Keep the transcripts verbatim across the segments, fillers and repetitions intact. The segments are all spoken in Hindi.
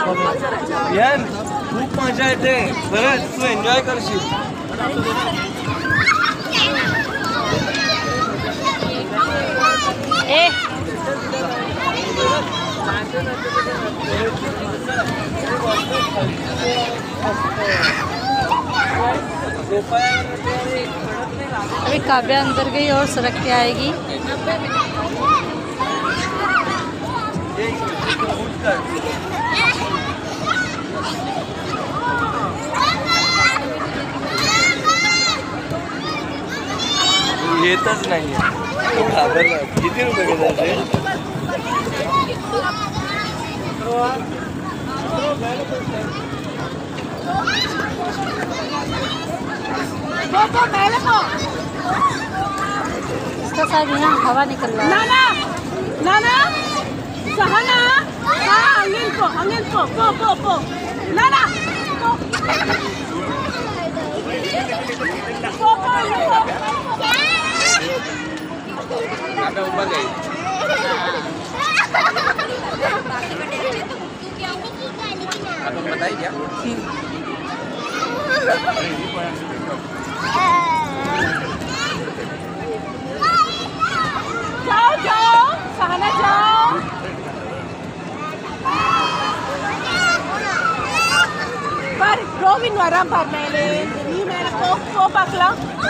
यार खूप मजा येते खरंच, तू एन्जॉय करशील. ए अभी काव्या अंदर गई और सड़क के आएगी. येतच नाहीये, घाबरला. किती रुपये घेतात? इसका शायद यहाँ हवा निकल रहा है. नाना नाना सहना हाँ अंगिल को अंगिल को पो पो पो नाना पो पो आता ऊपर गई. आपको बताइए क्या? जाओ जाओ सहना जाओ. पर रोविन वराम पर मैंने ये मैंने को को पकड़ा.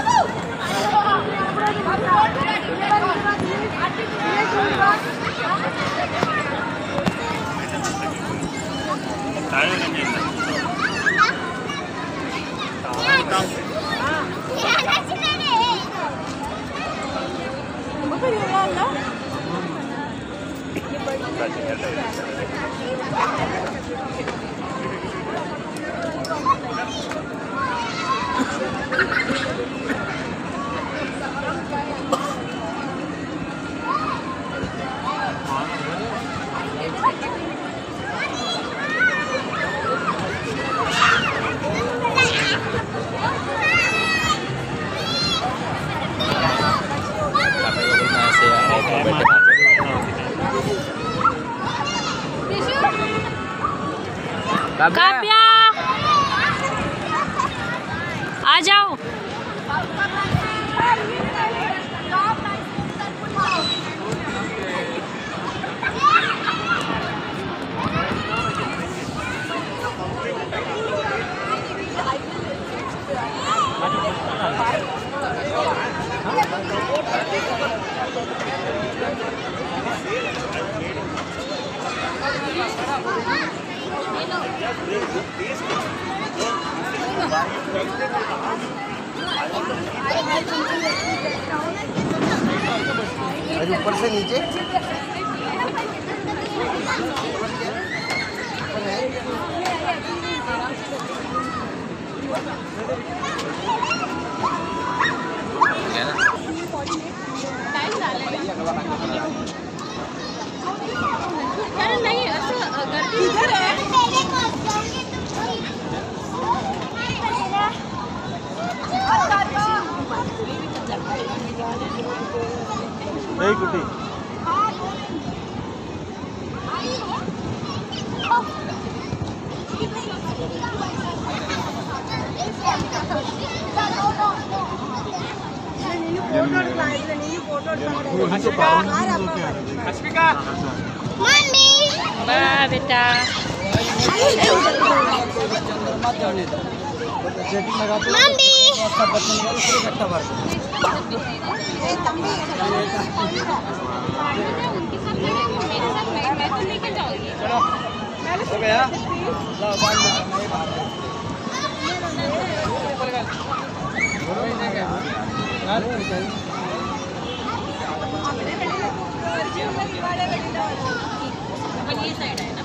काव्या आ जाओ. ऊपर से नीचे नहीं इधर है. नहीं कुटी. अस्मिका मम्मी वाह बेटा. मम्मी हो गया. ये साइड है ना.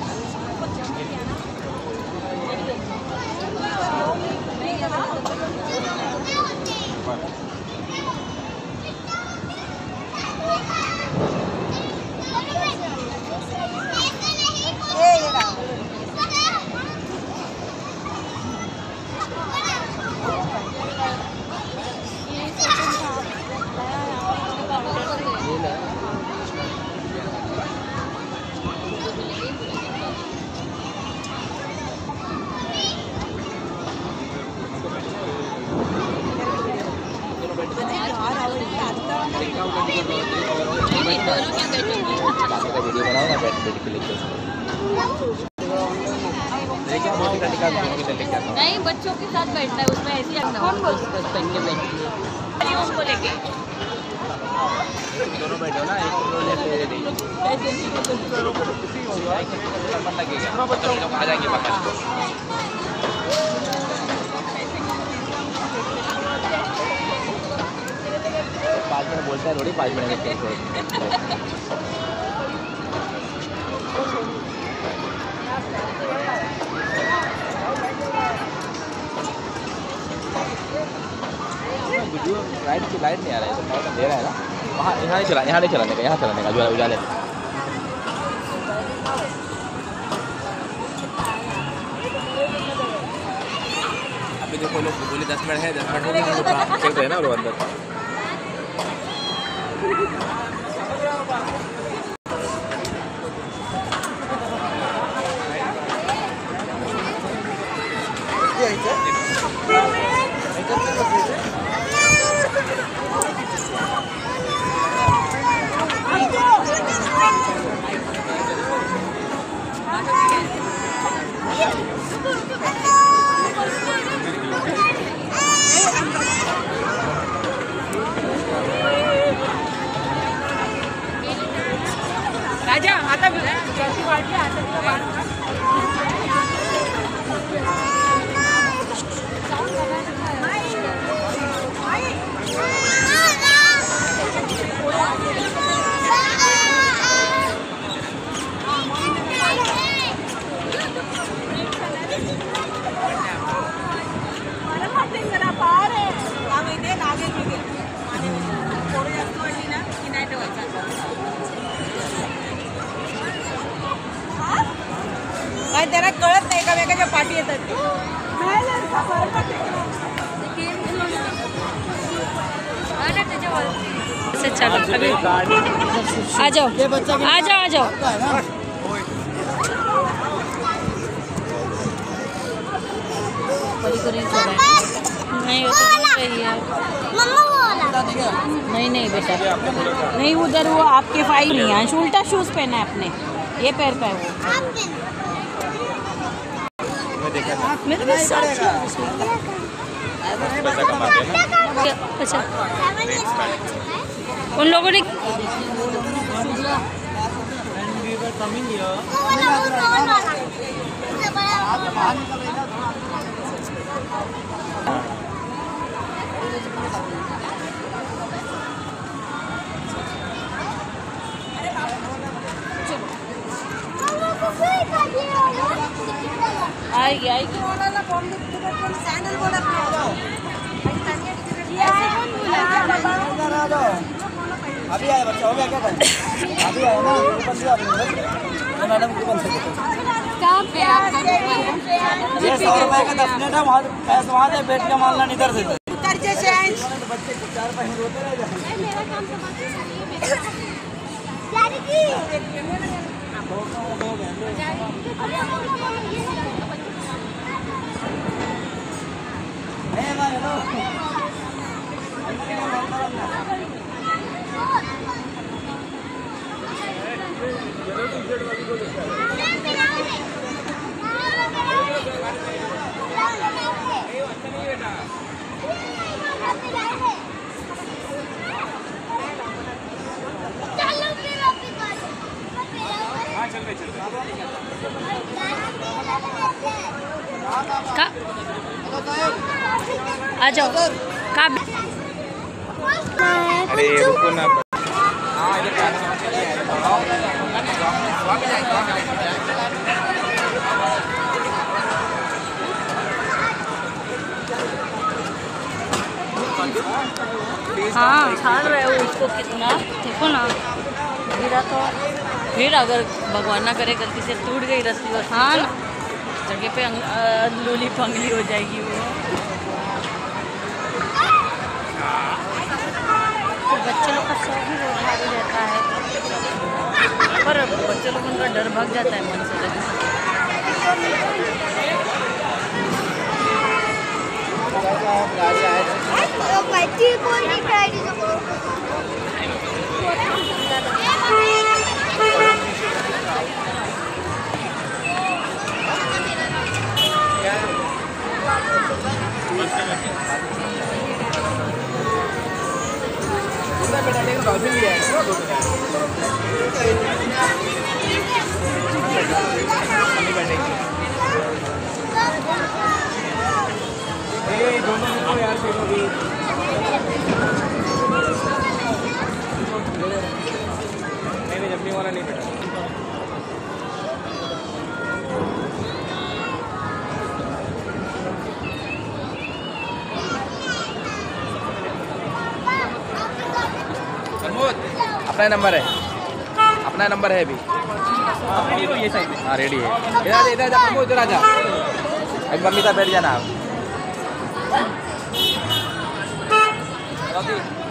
वीडियो बनाओ ना बैठ बैठ के लेके नहीं, बच्चों के साथ बैठना है उसमें ऐसी कौन बोल पहन के बैठी है उनको लेके दोनों बैठो ना, एक तो लेते नहीं लगेगा, बच्चों लोग आ जाएंगे बाहर। पाँच मिनट बोलता है थोड़ी, पाँच मिनट में वीडियो लाइट की लाइट नहीं आ रहा है, तो लाइट दे रहा है ना वहाँ, यहाँ नहीं चला, यहाँ नहीं चलाने का, यहाँ चलाने का उजाले उजाले। अभी देखो लोग बोले दस मिनट है, दस मिनट में चल रहे हैं ना वो अंदर। राजा आता कैसी वाटी आता काय त्याला कळत नाही का वेगाच्या पाठी येतात से चलो अभी आ जाओ आ जाओ आ जाओ नहीं वो तो बोल रही है नहीं नहीं बेटा नहीं उधर वो आपके फाइल नहीं है, उल्टा शूज पहना है अपने, ये पैर पे वो मेरे भी साथ अच्छा उन लोगों ने आएगी आएगी सैंडल बोला अभी आया बच्चा, हो गया क्या टाइम? अभी आया ना, ऊपर से आपने मैडम को बंद कहाँ पे आपका ये सौ रुपए का दस मिनट है, वहाँ पैसे वहाँ से बैठ के मानना नहीं कर देते बच्चे चार पैसे रोते रह आ जाओ का अरे रुको ना। हाँ छान रहे हो उसको कितना, देखो ना गिरा तो फिर अगर भगवान ना करे गलती से टूट गई रस्सी और हाँ ना जगह पे अंगुली पंगली हो जाएगी वो। बच्चे लोग का शौक ही बहुत भारी रहता है, पर बच्चे लोग उनका डर भाग जाता है मन से। गाड़ी आए अपना नंबर है, अपना नंबर है अभी। ये साइड में हाँ रेडी है। इधर इधर जा, इधर आ जा। अभी मम्मी का बैठ जाना आप।